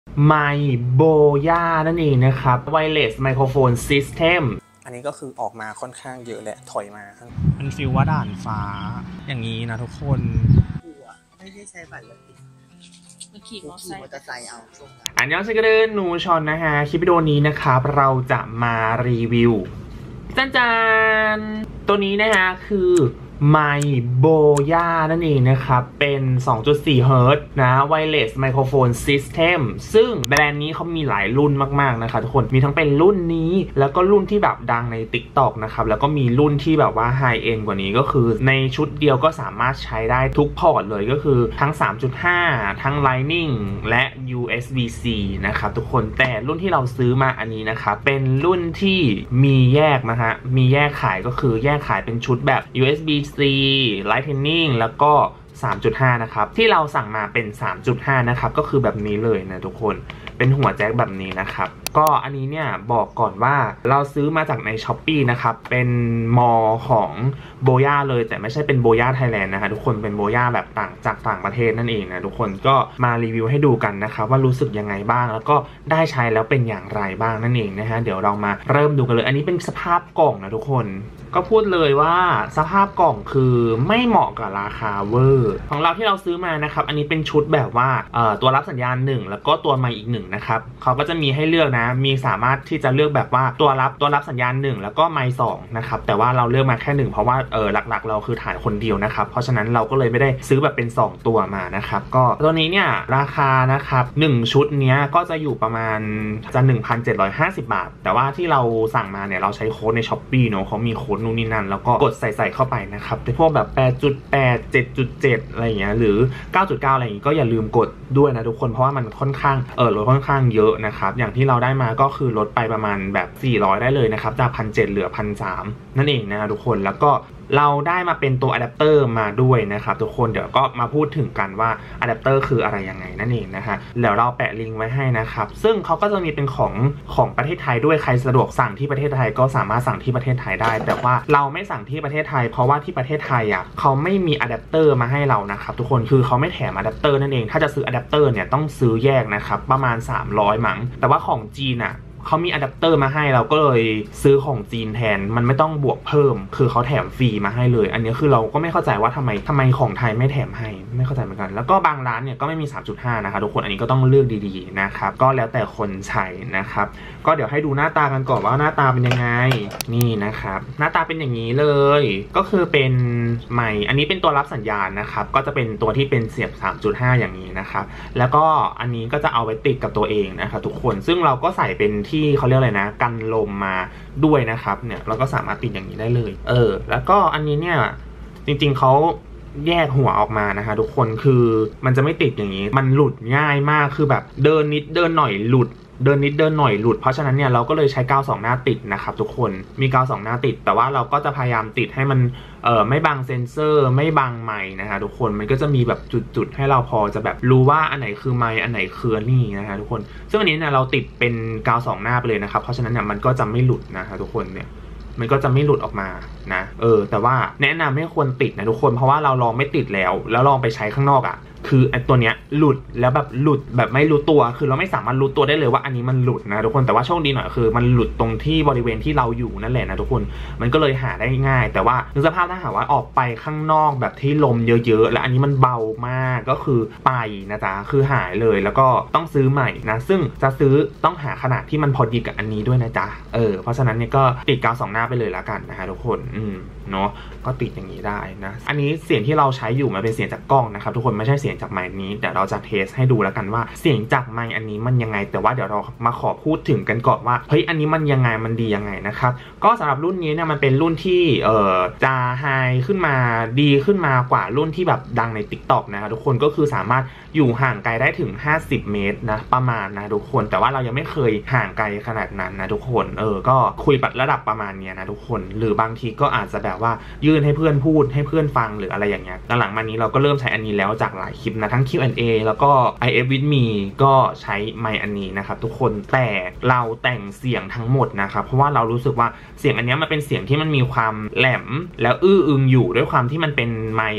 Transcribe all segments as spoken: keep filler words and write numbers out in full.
ไมค์โบย่านั่นเองนะครับ Wireless Microphone System อันนี้ก็คือออกมาค่อนข้างเยอะแหละถอยมามันฟีลว่าด่านฟ้าอย่างนี้นะทุกคนกูอ่ะไม่ได้ใช้บัตรเลยเมื่อขี่มอเตอร์ไซค์เอาช่วงนั้นอันยองเซกเดนหนูชอนนะฮะคลิปวิดีโอนี้นะครับเราจะมารีวิวจันจันตัวนี้นะฮะคือไมค์โบย่านั่นเองนะครับเป็น สองจุดสี่ เฮิร์ตซ์นะ Wireless Microphone System ซึ่งแบรนด์นี้เขามีหลายรุ่นมากๆนะคะทุกคนมีทั้งเป็นรุ่นนี้แล้วก็รุ่นที่แบบดังใน TikTok นะครับแล้วก็มีรุ่นที่แบบว่า High End กว่านี้ก็คือในชุดเดียวก็สามารถใช้ได้ทุกพอร์ตเลยก็คือทั้ง สามจุดห้า ทั้ง Lightning และ ยู เอส บี ซี นะครับทุกคนแต่รุ่นที่เราซื้อมาอันนี้นะครับเป็นรุ่นที่มีแยกนะฮะมีแยกขายก็คือแยกขายเป็นชุดแบบ ยู เอส บี ซี Lightning แล้วก็ สามจุดห้า นะครับที่เราสั่งมาเป็น สามจุดห้า นะครับก็คือแบบนี้เลยนะทุกคนเป็นหัวแจ็คแบบนี้นะครับก็อันนี้เนี่ยบอกก่อนว่าเราซื้อมาจากใน Shopee นะครับเป็นมอของโบย่าเลยแต่ไม่ใช่เป็นโบย่าไทยแลนด์นะคะทุกคนเป็นโบย่าแบบต่างจากต่างประเทศนั่นเองนะทุกคนก็มารีวิวให้ดูกันนะครับว่ารู้สึกยังไงบ้างแล้วก็ได้ใช้แล้วเป็นอย่างไรบ้างนั่นเองนะฮะเดี๋ยวเรามาเริ่มดูกันเลยอันนี้เป็นสภาพกล่องนะทุกคนก็พูดเลยว่าสภาพกล่องคือไม่เหมาะกับราคาเวอร์ของเราที่เราซื้อมานะครับอันนี้เป็นชุดแบบว่าเอ่อตัวรับสัญญาณหนึ่งแล้วก็ตัวไมค์อีกหนึ่งนะครับเขาก็จะมีให้เลือกนะมีสามารถที่จะเลือกแบบว่าตัวรับตัวรับสัญญาณหนึ่งแล้วก็ไมค์สองนะครับแต่ว่าเราเลือกมาแค่หนึ่งเพราะว่าเออหลักๆเราคือถ่ายคนเดียวนะครับเพราะฉะนั้นเราก็เลยไม่ได้ซื้อแบบเป็นสองตัวมานะครับก็ตัวนี้เนี่ยราคานะครับหนึ่งชุดเนี้ยก็จะอยู่ประมาณจะ หนึ่งพันเจ็ดร้อยห้าสิบ บาทแต่ว่าที่เราสั่งมาเนี่ยเราใช้โค้ดใน Shopee เนอะเขามีโค้ดนู่นนี่นั่นแล้วก็กดใส่ๆเข้าไปนะครับแต่พวกแบบ แปดจุดแปด เจ็ดจุดเจ็ด อะไรอย่างเงี้ยหรือ เก้าจุดเก้า อะไรอย่างงี้ก็อย่าลืมกดด้วยนะทุกคนเพราะว่ามันค่อนข้างเออลดค่อนข้างเยอะนะครับอย่างที่เราได้มาก็คือลดไปประมาณแบบสี่ร้อยได้เลยนะครับจาก หนึ่งพันเจ็ดร้อย เหลือ หนึ่งพันสามร้อย นั่นเองนะทุกคนแล้วก็เราได้มาเป็นตัวอะแดปเตอร์มาด้วยนะครับทุกคนเดี๋ยวก็มาพูดถึงกันว่าอะแดปเตอร์คืออะไรยังไงนั่นเองนะคะเดี๋ยวเราแปะลิงก์ไว้ให้นะครับซึ่งเขาก็จะมีเป็นของของประเทศไทยด้วยใครสะดวกสั่งที่ประเทศไทยก็สามารถสั่งที่ประเทศไทยได้แต่ว่าเราไม่สั่งที่ประเทศไทยเพราะว่าที่ประเทศไทยอ่ะเขาไม่มีอะแดปเตอร์มาให้เรานะครับทุกคนคือเขาไม่แถมอะแดปเตอร์นั่นเองถ้าจะซื้ออะแดปเตอร์เนี่ยต้องซื้อแยกนะครับประมาณสามร้อยมั้งแต่ว่าของจีนอ่ะเขามีอะแดปเตอร์มาให้เราก็เลยซื้อของจีนแทนมันไม่ต้องบวกเพิ่มคือเขาแถมฟรีมาให้เลยอันนี้คือเราก็ไม่เข้าใจว่าทำไมทำไมของไทยไม่แถมให้ไม่เข้าใจเหมือนกันแล้วก็บางร้านเนี่ยก็ไม่มี สามจุดห้า นะคะทุกคนอันนี้ก็ต้องเลือกดีๆนะครับก็แล้วแต่คนใช้นะครับก็เดี๋ยวให้ดูหน้าตากันก่อนว่าหน้าตาเป็นยังไงนี่นะครับหน้าตาเป็นอย่างนี้เลยก็คือเป็นไมค์อันนี้เป็นตัวรับสัญญาณนะครับก็จะเป็นตัวที่เป็นเสียบ สามจุดห้า อย่างนี้นะครับแล้วก็อันนี้ก็จะเอาไว้ติดกับตัวเองนะครับทุกคนซึ่งเราก็ใส่เป็นที่เขาเรียกอะไรนะกันลมมาด้วยนะครับเนี่ยเราก็สามารถติดอย่างนี้ได้เลยเออแล้วก็อันนี้เนี่ยจริงๆเขาแยกหัวออกมานะคะทุกคนคือมันจะไม่ติดอย่างนี้มันหลุดง่ายมากคือแบบเดินนิดเดินหน่อยหลุดเดินนิดเดินหน่อยหลุดเพราะฉะนั้นเนี่ยเราก็เลยใช้กาวสองหน้าติดนะครับทุกคนมีกาวสองหน้าติดแต่ว่าเราก็จะพยายามติดให้มันเอ่อไม่บังเซนเซอร์ไม่บังไมค์นะคะทุกคนมันก็จะมีแบบจุดๆให้เราพอจะแบบรู้ว่าอันไหนคือไมค์อันไหนคือนี่นะคะทุกคนซึ่งอันนี้เนี่ยเราติดเป็นกาวสองหน้าไปเลยนะครับเพราะฉะนั้นเนี่ยมันก็จะไม่หลุดนะคะทุกคนเนี่ยมันก็จะไม่หลุดออกมานะเออแต่ว่าแนะนำให้ควรติดนะทุกคนเพราะว่าเราลองไม่ติดแล้วแล้วลองไปใช้ข้างนอกอ่ะคือไอ้ตัวเนี้ยหลุดแล้วแบบหลุดแบบไม่รู้ตัวคือเราไม่สามารถรู้ตัวได้เลยว่าอันนี้มันหลุดนะทุกคนแต่ว่าโชคดีหน่อยคือมันหลุดตรงที่บริเวณที่เราอยู่นั่นแหละนะทุกคนมันก็เลยหาได้ง่ายแต่ว่านึกสภาพถ้าหากว่าออกไปข้างนอกแบบที่ลมเยอะๆแล้วอันนี้มันเบามากก็คือไปนะจ๊ะคือหายเลยแล้วก็ต้องซื้อใหม่นะซึ่งจะซื้อต้องหาขนาดที่มันพอดีกับอันนี้ด้วยนะจ๊ะเออเพราะฉะนั้นเนี่ยก็ติดกาวสองหน้าไปเลยแล้วกันนะคะทุกคนอืมเนาะก็ติดอย่างนี้ได้นะอันนี้เสียงที่เราใช้อยู่มันเป็นเสียงจากกล้องนะครับทุกคนไม่ใช่เสียงจากไมค์นี้เดี๋ยวเราจะเทสให้ดูแล้วกันว่าเสียงจากไมค์อันนี้มันยังไงแต่ว่าเดี๋ยวเรามาขอพูดถึงกันก่อนว่าเฮ้ยอันนี้มันยังไงมันดียังไงนะครับก็สำหรับรุ่นนี้เนี่ยมันเป็นรุ่นที่เอ่อจะไฮขึ้นมาดีขึ้นมากว่ารุ่นที่แบบดังใน TikTok นะครับทุกคนก็คือสามารถอยู่ห่างไกลได้ถึงห้าสิบเมตรนะประมาณนะทุกคนแต่ว่าเรายังไม่เคยห่างไกลขนาดนั้นนะทุกคนเออก็คุยปัดระดับประมาณนี้นะทุกคนหรือบางทีก็อาจจะแบบว่ายื่นให้เพื่อนพูดให้เพื่อนฟังหรืออะไรอย่างเงี้ยหลังๆมานี้เราก็เริ่มใช้อันนี้แล้วจากหลายคลิปนะทั้ง คิว แอนด์ เอ แล้วก็ ไอ เอฟ with me ก็ใช้ไมค์อันนี้นะครับทุกคนแต่เราแต่งเสียงทั้งหมดนะครับเพราะว่าเรารู้สึกว่าเสียงอันนี้มันเป็นเสียงที่มันมีความแหลมแล้วอื้ออึงอยู่ด้วยความที่มันเป็นไมค์แบบ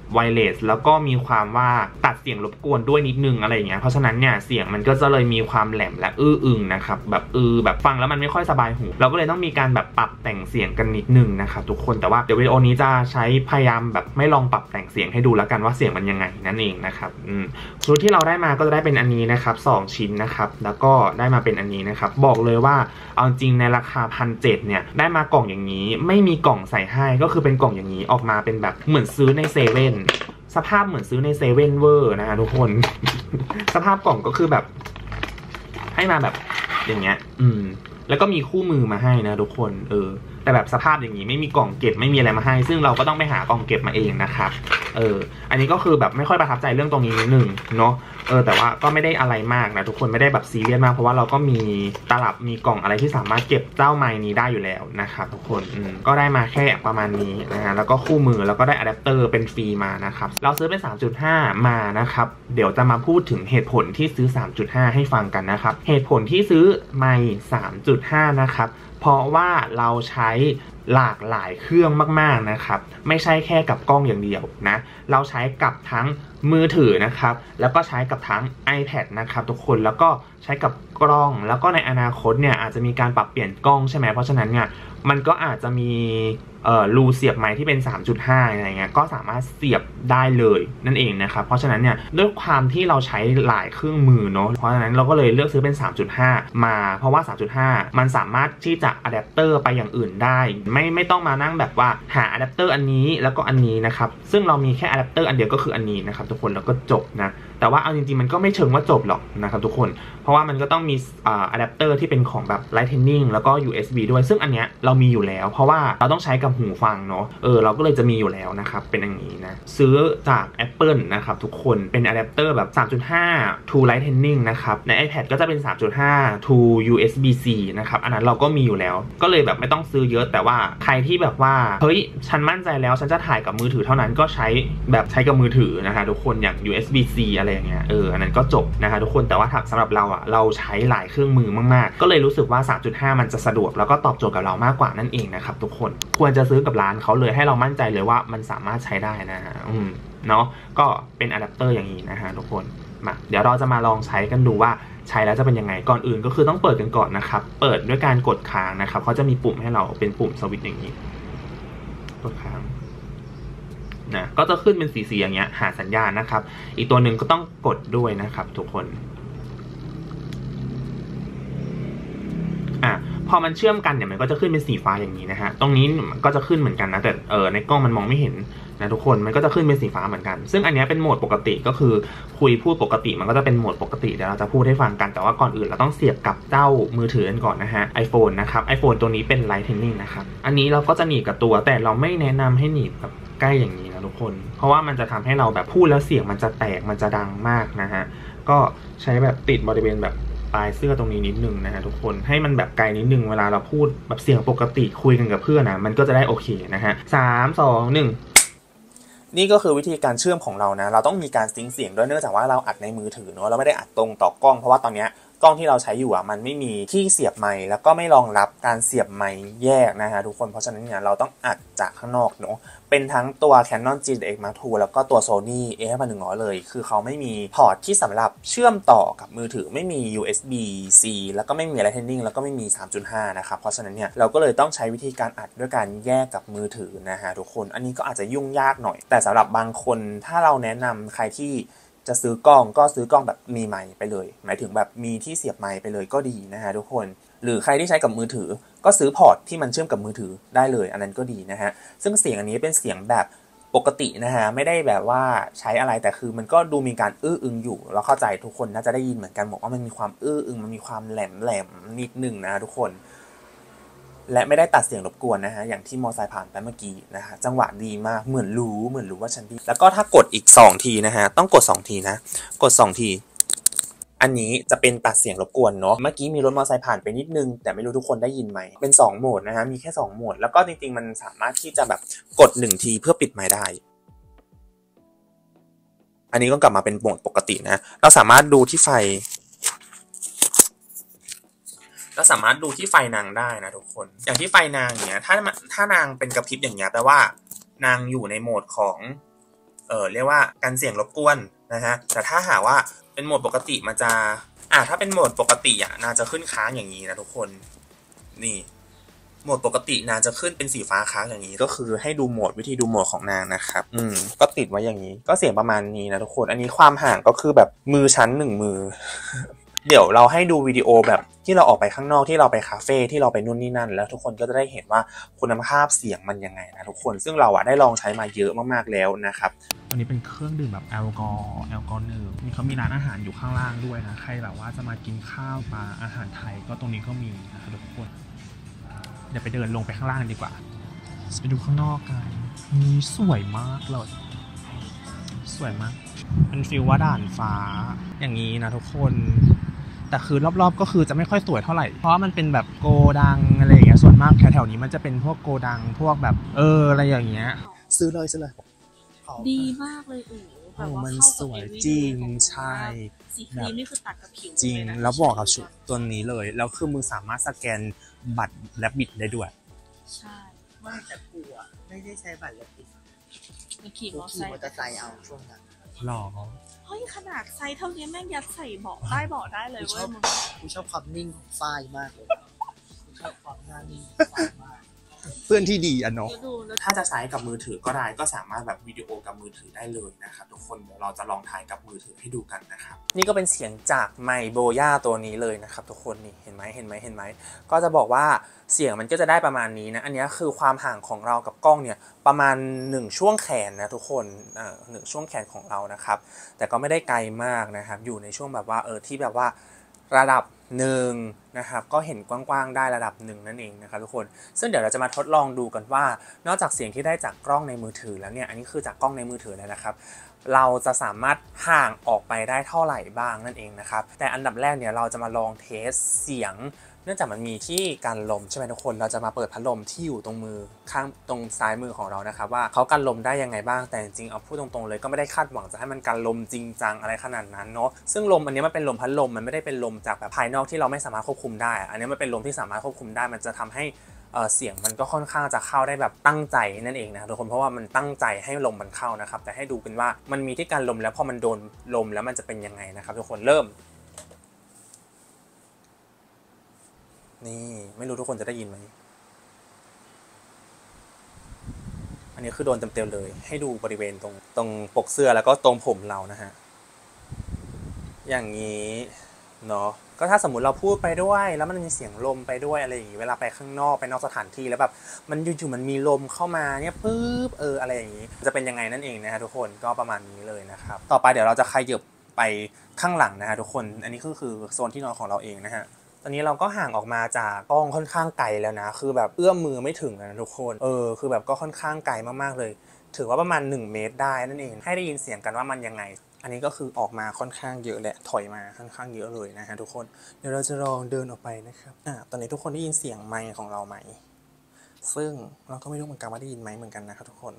ไวเลสแล้วก็มีความว่าตัดเสียงรบกวนด้วยนิดนึงอะไรอย่างเงี้ยเพราะฉะนั้นเนี่ยเสียงมันก็จะเลยมีความแหลมและอื้ออึงนะครับแบบอือแบบฟังแล้วมันไม่ค่อยสบายหูเราก็เลยต้องมีการแบบปรับแต่งเสียงกันนิดนึงนะครับทุกคนแต่ว่าเดี๋ยววิดีโอนี้จะใช้พยายามแบบไม่ลองปรับแต่งเสียงให้ดูแล้วกันว่าเสียงมันยังไงนั่นเองนะครับอืมชุดที่เราได้มาก็จะได้เป็นอันนี้นะครับสองชิ้นนะครับแล้วก็ได้มาเป็นอันนี้นะครับบอกเลยว่าเอาจริงในราคาพันเจ็ดเนี่ยได้มากล่องอย่างนี้ไม่มีกล่องใส่ให้ก็คือเป็นกล่องอย่างนี้ออกมาเป็นแบบเหมือนซื้อในเซเว่นสภาพเหมือนซื้อในเซเว่นเวอร์นะฮะทุกคน สภาพกล่องก็คือแบบให้มาแบบอย่างเงี้ยอืมแล้วก็มีคู่มือมาให้นะทุกคนเออแต่แบบสภาพอย่างนี้ไม่มีกล่องเก็บไม่มีอะไรมาให้ซึ่งเราก็ต้องไปหากล่องเก็บมาเองนะครับเอออันนี้ก็คือแบบไม่ค่อยประทับใจเรื่องตรงนี้นิดนึงเนาะเออแต่ว่าก็ไม่ได้อะไรมากนะทุกคนไม่ได้แบบซีเรียสมากเพราะว่าเราก็มีตลับมีกล่องอะไรที่สามารถเก็บเจ้าไมค์นี้ได้อยู่แล้วนะครับทุกคนอืมก็ได้มาแค่ประมาณนี้นะฮะแล้วก็คู่มือแล้วก็ได้อะแดปเตอร์เป็นฟรีมานะครับเราซื้อเป็น สามจุดห้า มานะครับเดี๋ยวจะมาพูดถึงเหตุผลที่ซื้อ สามจุดห้า ให้ฟังกันนะครับเหตุผลที่ซื้อไมค์ สามจุดห้า นะครับเพราะว่าเราใช้หลากหลายเครื่องมากๆนะครับไม่ใช่แค่กับกล้องอย่างเดียวนะเราใช้กับทั้งมือถือนะครับแล้วก็ใช้กับทั้ง iPad นะครับทุกคนแล้วก็ใช้กับกล้องแล้วก็ในอนาคตเนี่ยอาจจะมีการปรับเปลี่ยนกล้องใช่ไหมเพราะฉะนั้นเนี่ยมันก็อาจจะมีเอ่อรูเสียบไมค์ที่เป็น สามจุดห้า อะไรเงี้ยก็สามารถเสียบได้เลยนั่นเองนะครับเพราะฉะนั้นเนี่ยด้วยความที่เราใช้หลายเครื่องมือเนาะเพราะฉะนั้นเราก็เลยเลือกซื้อเป็น สามจุดห้า มาเพราะว่า สามจุดห้า มันสามารถที่จะอะแดปเตอร์ไปอย่างอื่นได้ไม่ไม่ต้องมานั่งแบบว่าหาอะแดปเตอร์อันนี้แล้วก็อันนี้นะครับซึ่งเรามีแค่อะแดปเตอร์อันเดียวก็คืออันนี้นะครับทุกคนแล้วก็จบนะแต่ว่าเอาจริงๆมันก็ไม่เชิงว่าจบหรอกนะครับทุกคนเพราะว่ามันก็ต้องมีอ่าอะแดปเตอร์ที่เป็นของแบบ Lightning แล้วก็ ยู เอส บี ด้วยซึ่งอันเนี้ยเรามีอยู่แล้วเพราะว่าเราต้องใช้กับหูฟังเนาะเออเราก็เลยจะมีอยู่แล้วนะครับเป็นอย่างนี้นะซื้อจาก Apple นะครับทุกคนเป็นอะแดปเตอร์แบบ สามจุดห้า to Lightning นะครับใน iPad ก็จะเป็น สามจุดห้า to ยู เอส บี ซี นะครับอันนั้นเราก็มีอยู่แล้วก็เลยแบบไม่ต้องซื้อเยอะแต่ว่าใครที่แบบว่าเฮ้ยฉันมั่นใจแล้วฉันจะถ่ายกับมือถือเท่านั้นก็ใช้แบบใช้กับมือถือนะคะทุกคนอย่าง ยู เอส บี ซี อะไรอย่างเงี้ยเอออันนั้นก็จบนะคะทุกคนแต่ว่าสำหรับเราอ่ะเราใช้หลายเครื่องมือมากๆก็เลยรู้สึกว่า สามจุดห้า มันจะสะดวกแล้วก็ตอบโจทย์กับเรามากกว่านั่นเองนะครับทุกคนควรจะซื้อกับร้านเขาเลยให้เรามั่นใจเลยว่ามันสามารถใช้ได้นะฮะอืมเนาะก็เป็นอะแดปเตอร์อย่างนี้นะฮะทุกคนมาเดี๋ยวเราจะมาลองใช้กันดูว่าใช้แล้วจะเป็นยังไงก่อนอื่นก็คือต้องเปิดกันก่อนนะครับเปิดด้วยการกดค้างนะครับเขาจะมีปุ่มให้เราเป็นปุ่มสวิตช์อย่างนี้กดค้างนะก็จะขึ้นเป็นสีๆอย่างเงี้ยหาสัญญาณนะครับอีกตัวหนึ่งก็ต้องกดด้วยนะครับทุกคนอ่ะพอมันเชื่อมกันเนี่ยมันก็จะขึ้นเป็นสีฟ้าอย่างนี้นะฮะตรงนี้ก็จะขึ้นเหมือนกันนะแต่เออในกล้องมันมองไม่เห็นนะทุกคนมันก็จะขึ้นเป็นสีฟ้าเหมือนกันซึ่งอันนี้เป็นโหมดปกติก็คือคุยพูดปกติมันก็จะเป็นโหมดปกติเดี๋ยวเราจะพูดให้ฟังกันแต่ว่าก่อนอื่นเราต้องเสียบกับเจ้ามือถือกันก่อนนะฮะ iPhone นะครับ iPhone ตัวนี้เป็น Lightning นะครับอันนี้เราก็จะหนีบกับตัวแต่เราไม่แนะนำให้หนีบกับใกล้อย่างนี้นะทุกคนเพราะว่ามันจะทำให้เราแบบพูดแล้วเสียงมันจะแตกมันจะดังมากนะฮะก็ใช้แบบติดบริเวณแบบปลายเสื้อตรงนี้นิดนึงนะฮะทุกคนให้มันแบบไกลนิดนึงเวลาเราพูดแบบเสียงปกติคุยกันกับเพื่อนนะมันก็จะได้โอเคนะฮะสามสองหนึ่งนี่ก็คือวิธีการเชื่อมของเรานะเราต้องมีการซิงค์เสียงด้วยเนื่องจากว่าเราอัดในมือถือเนอะเราไม่ได้อัดตรงต่อกล้องเพราะว่าตอนนี้กล้องที่เราใช้อยู่อ่ะมันไม่มีที่เสียบไมค์แล้วก็ไม่รองรับการเสียบไมค์แยกนะฮะทุกคนเพราะฉะนั้นเนี่ยเราต้องอัดจากข้างนอกเนอะเป็นทั้งตัว Canon จี เอ็กซ์ มาร์ค ทู แล้วก็ตัว Sony เอ ห้าพันหนึ่งร้อย เลยคือเขาไม่มีพอร์ตที่สำหรับเชื่อมต่อกับมือถือไม่มี ยู เอส บี ซี แล้วก็ไม่มี Lightning แล้วก็ไม่มี สามจุดห้า นะครับเพราะฉะนั้นเนี่ยเราก็เลยต้องใช้วิธีการอัดด้วยการแยกกับมือถือนะฮะทุกคนอันนี้ก็อาจจะยุ่งยากหน่อยแต่สำหรับบางคนถ้าเราแนะนำใครที่จะซื้อกล้องก็ซื้อกล้องแบบมีไมค์ไปเลยหมายถึงแบบมีที่เสียบไมค์ไปเลยก็ดีนะฮะทุกคนหรือใครที่ใช้กับมือถือก็ซื้อพอร์ตที่มันเชื่อมกับมือถือได้เลยอันนั้นก็ดีนะฮะซึ่งเสียงอันนี้เป็นเสียงแบบปกตินะฮะไม่ได้แบบว่าใช้อะไรแต่คือมันก็ดูมีการอื้ออึงอยู่เราเข้าใจทุกคนน่าจะได้ยินเหมือนกันบอกว่ามันมีความอื้ออึงมันมีความแหลมแหลมนิดนึงนะทุกคนและไม่ได้ตัดเสียงรบกวนนะฮะอย่างที่มอไซค์ผ่านไปเมื่อกี้นะฮะจังหวะดีมากเหมือนรู้เหมือนรู้ว่าฉันดีแล้วก็ถ้ากดอีกสองทีนะฮะต้องกดสองทีนะกดสองทีอันนี้จะเป็นตัดเสียงรบกวนเนาะเมื่อกี้มีรถมอไซค์ผ่านไปนิดนึงแต่ไม่รู้ทุกคนได้ยินไหมเป็นสองโหมดนะฮะมีแค่สองโหมดแล้วก็จริงๆมันสามารถที่จะแบบกดหนึ่งทีเพื่อปิดไมค์ได้อันนี้ก็กลับมาเป็นโหมดปกตินะเราสามารถดูที่ไฟเราสามารถดูที่ไฟนางได้นะทุกคนอย่างที่ไฟนางเนี้ยถ้าถ้านางเป็นกระพริบอย่างเงี้ยแปลว่านางอยู่ในโหมดของเออเรียกว่ากันเสียงรบกวนนะฮะแต่ถ้าหากว่าเป็นโหมดปกติมันจะอ่ะถ้าเป็นโหมดปกติอ่ะน่าจะขึ้นค้างอย่างนี้นะทุกคนนี่โหมดปกตินางจะขึ้นเป็นสีฟ้าค้างอย่างนี้ก็คือให้ดูโหมดวิธีดูโหมดของนางนะครับอืมก็ติดไว้อย่างนี้ก็เสียงประมาณนี้นะทุกคนอันนี้ความห่างก็คือแบบมือชั้นหนึ่งมือ เดี๋ยวเราให้ดูวิดีโอแบบที่เราออกไปข้างนอกที่เราไปคาเฟ่ที่เราไปนู่นนี่นั่นแล้วทุกคนก็จะได้เห็นว่าคุณภาพเสียงมันยังไงนะทุกคนซึ่งเราอะได้ลองใช้มาเยอะมากๆแล้วนะครับอันนี้เป็นเครื่องดื่มแบบแอลกอฮอล์แอลกอฮอล์ดื่มนี่เขามีร้านอาหารอยู่ข้างล่างด้วยนะใครแบบว่าจะมากินข้าวปลาอาหารไทยก็ตรงนี้ก็มีนะครับทุกคนเดี๋ยวไปเดินลงไปข้างล่างดีกว่าไปดูข้างนอกกันนี่สวยมากเลยสวยมากเป็นฟิลว่าด่านฟ้าอย่างนี้นะทุกคนแต่คือรอบๆก็คือจะไม่ค่อยสวยเท่าไหร่เพราะมันเป็นแบบโกดังอะไรอย่างเงี้ยส่วนมากแถวๆนี้มันจะเป็นพวกโกดังพวกแบบเอออะไรอย่างเงี้ยซื้อเลยซื้อเลยดีมากเลยอู๋แบบว่ามันเข้าสกับวยเอวีจริงของใช่สีครีมนี่คือตัดกับผิวจริงเลยนะแล้วบอกกับชุดตัวนี้เลยแล้วคือมึงสามารถสแกนบัตรและบิดได้ด้วยใช่ไม่แต่กูอ่ะไม่ได้ใช้บัตรแล้วติดมันขี่กูมอขี่มอเตอร์ไซค์เอาช่วงนั้นหรอเฮ้ยขนาดไซส์เท่านี้แม่งยัดใส่เบาะใต้เบาะได้เลยเว้ยมึงกูชอบความนิ่งของฝ้ายมากเลยกูชอบความหน้านิ่งของฝ้ายมากเพื่อนที่ดีอ่ะเนาะถ้าจะใช้กับมือถือก็ได้ก็สามารถแบบวิดีโอกับมือถือได้เลยนะครับทุกคนเดี๋ยวเราจะลองถ่ายกับมือถือให้ดูกันนะครับนี่ก็เป็นเสียงจากไมค์โบย่าตัวนี้เลยนะครับทุกคนนี่เห็นไหมเห็นไหมเห็นไหมก็จะบอกว่าเสียงมันก็จะได้ประมาณนี้นะอันนี้คือความห่างของเรากับกล้องเนี่ยประมาณหนึ่งช่วงแขนนะทุกคนอ่าหนึ่งช่วงแขนของเรานะครับแต่ก็ไม่ได้ไกลมากนะครับอยู่ในช่วงแบบว่าเออที่แบบว่าระดับหนึ่งนะครับก็เห็นกว้างๆได้ระดับหนึ่งนั่นเองนะครับทุกคนซึ่งเดี๋ยวเราจะมาทดลองดูกันว่านอกจากเสียงที่ได้จากกล้องในมือถือแล้วเนี่ยอันนี้คือจากกล้องในมือถือแล้วนะครับเราจะสามารถห่างออกไปได้เท่าไหร่บ้างนั่นเองนะครับแต่อันดับแรกเนี่ยเราจะมาลองเทสเสียงเนื่องจากมันมีที่กันลมใช่ไหมทุกคนเราจะมาเปิดพัดลมที่อยู่ตรงมือข้างตรงซ้ายมือของเรานะครับว่าเขากันลมได้ยังไงบ้างแต่จริงๆเอาพูดตรงๆเลยก็ไม่ได้คาดหวังจะให้มันกันลมจริงจังอะไรขนาดนั้นเนาะซึ่งลมอันนี้มันเป็นลมพัดลมมันไม่ได้เป็นลมจากแบบภายนอกที่เราไม่สามารถควบคุมได้อันนี้มันเป็นลมที่สามารถควบคุมได้มันจะทำให้เสียงมันก็ค่อนข้างจะเข้าได้แบบตั้งใจนั่นเองนะทุกคนเพราะว่ามันตั้งใจให้ลมมันเข้านะครับแต่ให้ดูเป็นว่ามันมีที่กันลมแล้วพอมันโดนลมแล้วมันจะเป็นยังไงนะครับทุกคนเริ่มนี่ไม่รู้ทุกคนจะได้ยินไหมอันนี้คือโดนเต็มๆเลยให้ดูบริเวณตรงตรงปกเสื้อแล้วก็ตรงผมเรานะฮะอย่างนี้เนาะก็ถ้าสมมุติเราพูดไปด้วยแล้วมันมีเสียงลมไปด้วยอะไรอย่างนี้เวลาไปข้างนอกไปนอกสถานที่แล้วแบบมันอยู่ๆมันมีลมเข้ามาเนี่ยปึ๊บเอออะไรอย่างนี้จะเป็นยังไงนั่นเองนะฮะทุกคนก็ประมาณนี้เลยนะครับต่อไปเดี๋ยวเราจะขยับไปข้างหลังนะฮะทุกคนอันนี้ก็คือโซนที่นอนของเราเองนะฮะตอนนี้เราก็ห่างออกมาจากกล้องค่อนข้างไกลแล้วนะคือแบบเอื้อมมือไม่ถึงนะทุกคนเออคือแบบก็ค่อนข้างไกลมากๆเลยถือว่าประมาณหนึ่งเมตรได้นั่นเองให้ได้ยินเสียงกันว่ามันยังไงอันนี้ก็คือออกมาค่อนข้างเยอะแหละถอยมาค่อนข้างเยอะเลยนะฮะทุกคนเดี๋ยวเราจะลองเดินออกไปนะครับอ่าตอนนี้ทุกคนได้ยินเสียงไมค์ของเราไหมซึ่งเราก็ไม่รู้เหมือนกันว่าได้ยินไหมเหมือนกันนะครับทุกคน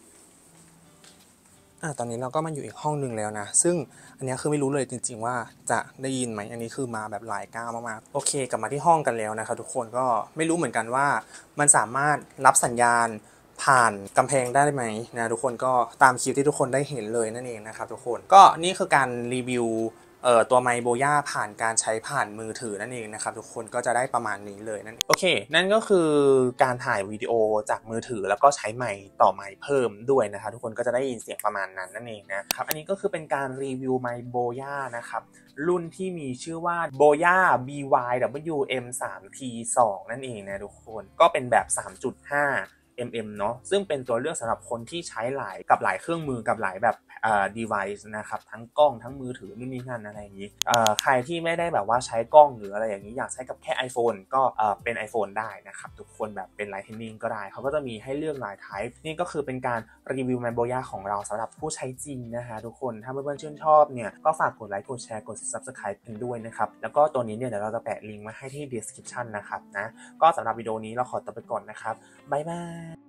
อ่าตอนนี้เราก็มาอยู่อีกห้องนึงแล้วนะซึ่งอันนี้คือไม่รู้เลยจริงๆว่าจะได้ยินไหมอันนี้คือมาแบบหลายก้าวมากๆโอเคกลับมาที่ห้องกันแล้วนะครับทุกคนก็ไม่รู้เหมือนกันว่ามันสามารถรับสัญญาณผ่านกำแพงได้ไหมนะทุกคนก็ตามคลิปที่ทุกคนได้เห็นเลยนั่นเองนะครับทุกคนก็นี่คือการรีวิวเอ่อตัวไมค์โบย่าผ่านการใช้ผ่านมือถือนั่นเองนะครับทุกคนก็จะได้ประมาณนี้เลยนั่นโอเคนั่นก็คือการถ่ายวิดีโอจากมือถือแล้วก็ใช้ไมค์ต่อไมค์เพิ่มด้วยนะครับทุกคนก็จะได้ยินเสียงประมาณนั้นนั่นเองนะครับอันนี้ก็คือเป็นการรีวิวไมค์โบย่านะครับรุ่นที่มีชื่อว่า Boya บี วาย ดับเบิลยู เอ็ม ทรี ที ทู นั่นเองนะทุกคนก็เป็นแบบ สามจุดห้าเอ็ม เอ็ม เนาะซึ่งเป็นตัวเลือกสำหรับคนที่ใช้หลายกับหลายเครื่องมือกับหลายแบบเอ่อ device นะครับทั้งกล้องทั้งมือถือนู่นนี่นั่นอะไรอย่างนี้เอ่อใครที่ไม่ได้แบบว่าใช้กล้องหรืออะไรอย่างนี้อยากใช้กับแค่ iPhone ก็เอ่อเป็น iPhone ได้นะครับทุกคนแบบเป็น Lightning ก็ได้เขาก็จะมีให้เลือกหลาย type นี่ก็คือเป็นการรีวิว Boya ของเราสำหรับผู้ใช้จริงนะฮะทุกคนถ้าเพื่อนๆชื่นชอบเนี่ยก็ฝากกดไลค์กดแชร์กด Subscribe กันด้วยนะครับแล้วก็ตัวนี้เนี่ยเดี๋ยวเราจะแปะลิงก์มาให้ที่ description นะครับนะก็สำหรับวิดีโอนี้เราขอตัวไปก่อนนะครับบ๊ายบาย